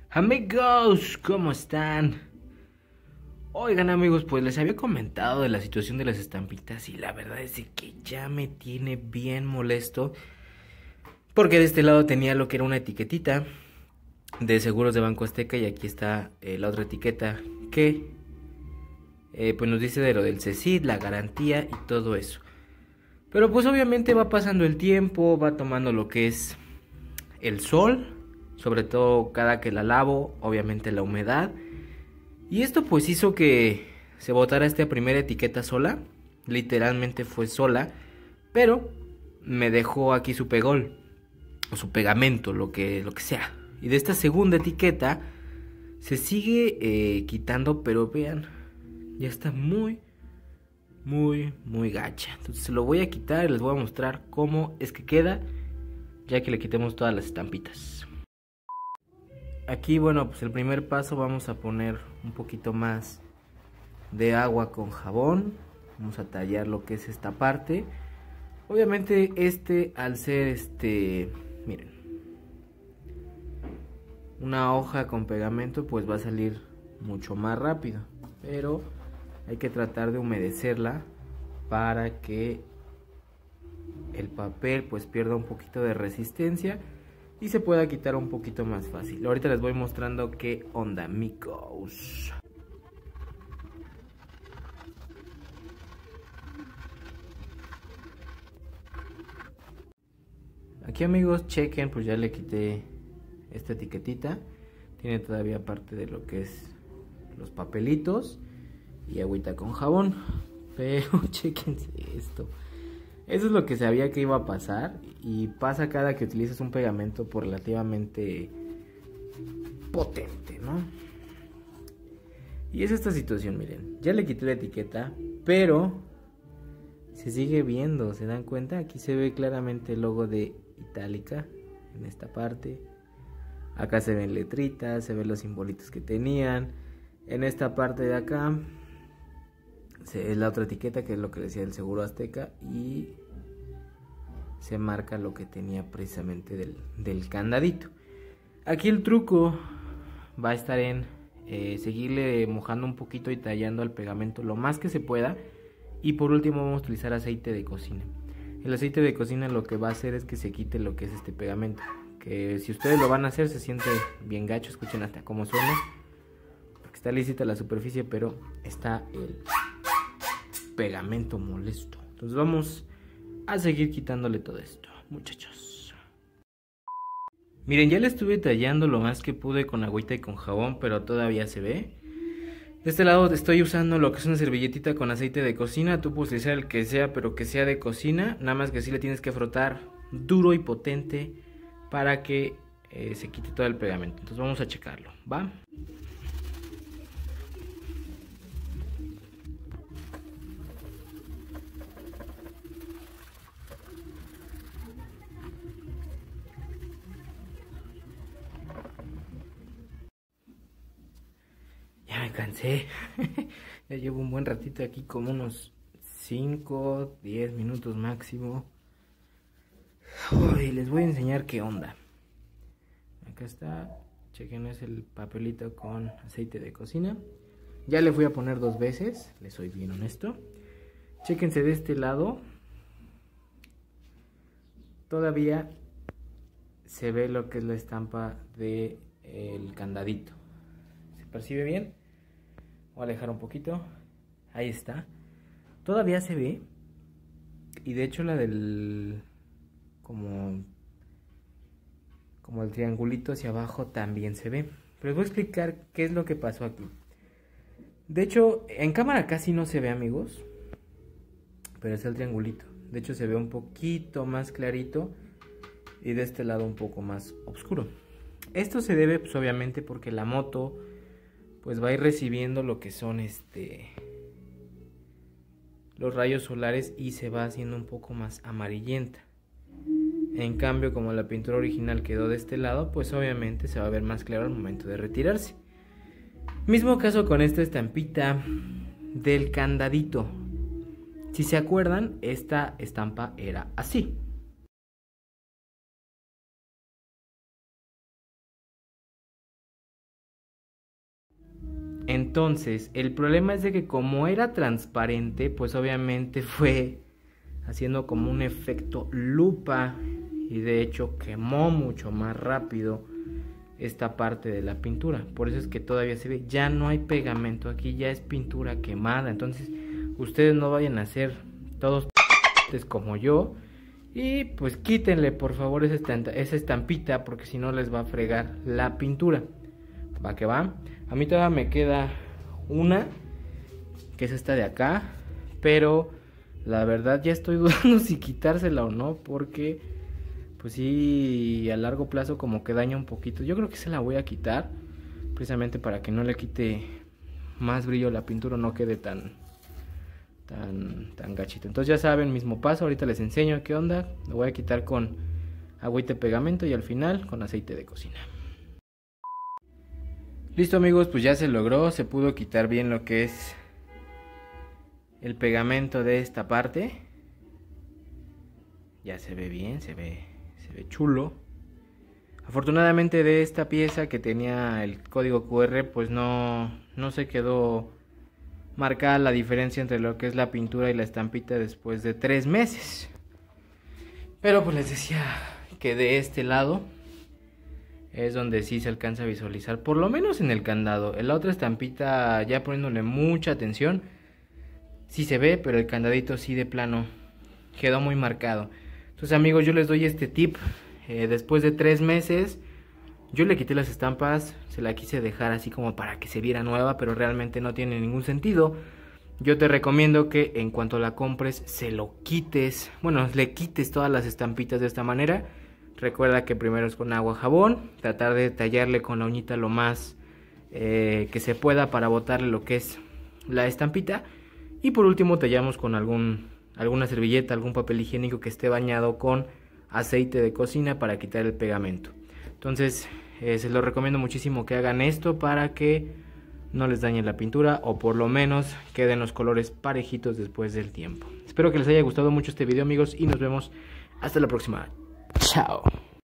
Amigos, ¿cómo están? Oigan amigos, pues les había comentado de la situación de las estampitas y la verdad es de que ya me tiene bien molesto porque de este lado tenía lo que era una etiquetita de seguros de Banco Azteca y aquí está la otra etiqueta que pues nos dice de lo del CECID, la garantía y todo eso. Pero pues obviamente va pasando el tiempo, va tomando lo que es el sol, sobre todo cada que la lavo, obviamente la humedad. Y esto pues hizo que se botara esta primera etiqueta sola, literalmente fue sola, pero me dejó aquí su pegol, o su pegamento, lo que sea. Y de esta segunda etiqueta se sigue quitando, pero vean, ya está muy gacha. Entonces se lo voy a quitar y les voy a mostrar cómo es que queda, ya que le quitemos todas las estampitas. Aquí, bueno, pues el primer paso vamos a poner un poquito más de agua con jabón. Vamos a tallar lo que es esta parte. Obviamente al ser miren, una hoja con pegamento, pues va a salir mucho más rápido. Pero hay que tratar de humedecerla para que el papel pues pierda un poquito de resistencia y se pueda quitar un poquito más fácil. Ahorita les voy mostrando qué onda, amigos. Aquí amigos, chequen, pues ya le quité esta etiquetita. Tiene todavía parte de lo que es los papelitos y agüita con jabón. Pero chequense esto. Eso es lo que sabía que iba a pasar y pasa cada que utilizas un pegamento por relativamente potente, ¿no? Y es esta situación, miren, ya le quité la etiqueta, pero se sigue viendo, ¿se dan cuenta? Aquí se ve claramente el logo de Itálica en esta parte. Acá se ven letritas, se ven los simbolitos que tenían. En esta parte de acá es la otra etiqueta, que es lo que decía el seguro Azteca, y se marca lo que tenía precisamente del candadito. Aquí el truco va a estar en seguirle mojando un poquito y tallando al pegamento lo más que se pueda. Y por último vamos a utilizar aceite de cocina. El aceite de cocina lo que va a hacer es que se quite lo que es este pegamento, que si ustedes lo van a hacer se siente bien gacho. Escuchen hasta cómo suena, porque está lícita la superficie, pero está el pegamento molesto. Entonces vamos a seguir quitándole todo esto, muchachos. Miren, ya le estuve tallando lo más que pude con agüita y con jabón, pero todavía se ve. De este lado estoy usando lo que es una servilletita con aceite de cocina. Tú puedes utilizar el que sea, pero que sea de cocina. Nada más que sí le tienes que frotar duro y potente para que se quite todo el pegamento. Entonces vamos a checarlo, ¿va? Ya me cansé. Ya llevo un buen ratito aquí, como unos 5, 10 minutos máximo. Uy, les voy a enseñar qué onda. Acá está. Chequen, es el papelito con aceite de cocina. Ya le voy a poner 2 veces, les soy bien honesto. Chequense de este lado. Todavía se ve lo que es la estampa del candadito. ¿Se percibe bien? Voy a alejar un poquito. Ahí está. Todavía se ve. Y de hecho la del como el triangulito hacia abajo también se ve. Pero les voy a explicar qué es lo que pasó aquí. De hecho, en cámara casi no se ve, amigos, pero es el triangulito. De hecho se ve un poquito más clarito y de este lado un poco más oscuro. Esto se debe pues obviamente porque la moto pues va a ir recibiendo lo que son los rayos solares y se va haciendo un poco más amarillenta. En cambio, como la pintura original quedó de este lado, pues obviamente se va a ver más claro al momento de retirarse. Mismo caso con esta estampita del candadito. Si se acuerdan, esta estampa era así. Entonces, el problema es de que como era transparente, pues obviamente fue haciendo como un efecto lupa y de hecho quemó mucho más rápido esta parte de la pintura. Por eso es que todavía se ve, ya no hay pegamento aquí, ya es pintura quemada. Entonces, ustedes no vayan a hacer todos como yo y pues quítenle por favor esa estampita, porque si no les va a fregar la pintura. Va que va. A mí todavía me queda una, que es esta de acá, pero la verdad ya estoy dudando si quitársela o no, porque pues sí, a largo plazo como que daña un poquito. Yo creo que se la voy a quitar, precisamente para que no le quite más brillo a la pintura, no quede tan gachito. Entonces ya saben, mismo paso, ahorita les enseño qué onda. Lo voy a quitar con agüita de pegamento y al final con aceite de cocina. Listo amigos, pues ya se logró, se pudo quitar bien lo que es el pegamento de esta parte. Ya se ve bien, se ve chulo. Afortunadamente de esta pieza que tenía el código QR, pues no se quedó marcada la diferencia entre lo que es la pintura y la estampita después de 3 meses. Pero pues les decía que de este lado es donde sí se alcanza a visualizar, por lo menos en el candado. En la otra estampita, ya poniéndole mucha atención, sí se ve, pero el candadito sí de plano quedó muy marcado. Entonces amigos, yo les doy este tip. Después de 3 meses yo le quité las estampas, se la quise dejar así como para que se viera nueva, pero realmente no tiene ningún sentido. Yo te recomiendo que en cuanto la compres se lo quites, bueno, le quites todas las estampitas de esta manera. Recuerda que primero es con agua, jabón, tratar de tallarle con la uñita lo más que se pueda para botarle lo que es la estampita. Y por último tallamos con alguna servilleta, algún papel higiénico que esté bañado con aceite de cocina para quitar el pegamento. Entonces se los recomiendo muchísimo que hagan esto para que no les dañe la pintura, o por lo menos queden los colores parejitos después del tiempo. Espero que les haya gustado mucho este video amigos y nos vemos hasta la próxima. Chao.